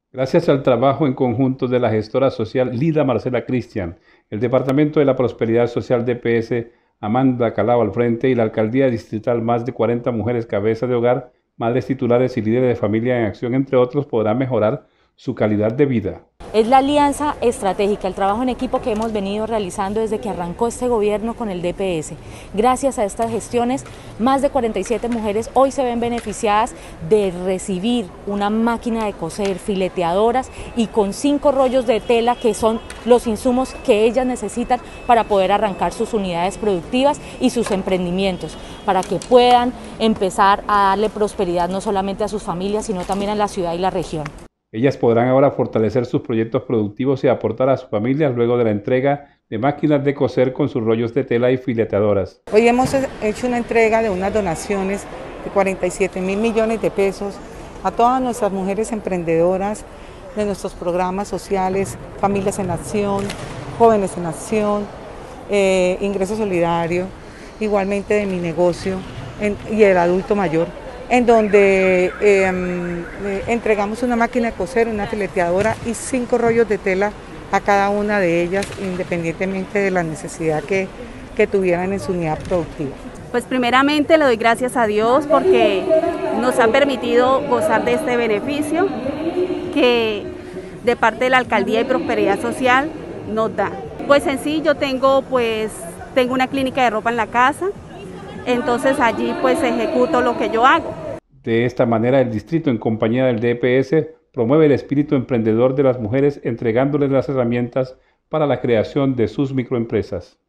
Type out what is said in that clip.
Gracias al trabajo en conjunto de la gestora social Lida Marcela Cristian, el Departamento de la Prosperidad Social DPS Amanda Calao al frente y la Alcaldía Distrital, más de 40 mujeres cabezas de hogar, madres titulares y líderes de familia en acción, entre otros, podrán mejorar su calidad de vida. Es la alianza estratégica, el trabajo en equipo que hemos venido realizando desde que arrancó este gobierno con el DPS. Gracias a estas gestiones, más de 47 mujeres hoy se ven beneficiadas de recibir una máquina de coser, fileteadoras y con 5 rollos de tela que son los insumos que ellas necesitan para poder arrancar sus unidades productivas y sus emprendimientos, para que puedan empezar a darle prosperidad no solamente a sus familias, sino también a la ciudad y la región. Ellas podrán ahora fortalecer sus proyectos productivos y aportar a sus familias luego de la entrega de máquinas de coser con sus rollos de tela y fileteadoras. Hoy hemos hecho una entrega de unas donaciones de 47.000 millones de pesos a todas nuestras mujeres emprendedoras de nuestros programas sociales, Familias en Acción, Jóvenes en Acción, Ingreso Solidario, igualmente de mi negocio y el adulto mayor, en donde entregamos una máquina de coser, una fileteadora y 5 rollos de tela a cada una de ellas, independientemente de la necesidad que tuvieran en su unidad productiva. Pues primeramente le doy gracias a Dios porque nos ha permitido gozar de este beneficio que de parte de la Alcaldía de Prosperidad Social nos da. Pues en sí yo tengo una clínica de ropa en la casa, entonces allí pues ejecuto lo que yo hago. De esta manera el distrito, en compañía del DPS, promueve el espíritu emprendedor de las mujeres, entregándoles las herramientas para la creación de sus microempresas.